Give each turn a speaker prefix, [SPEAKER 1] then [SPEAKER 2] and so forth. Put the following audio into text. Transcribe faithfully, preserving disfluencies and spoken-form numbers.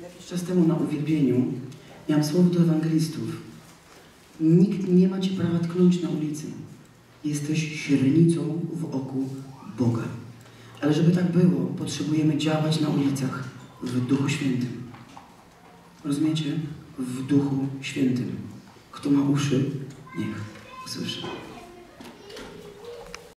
[SPEAKER 1] Jakiś czas temu na uwielbieniu miałam słowo do ewangelistów. Nikt nie ma Cię prawa tknąć na ulicy. Jesteś źrenicą w oku Boga. Ale żeby tak było, potrzebujemy działać na ulicach w Duchu Świętym. Rozumiecie? W Duchu Świętym. Kto ma uszy, niech usłyszy.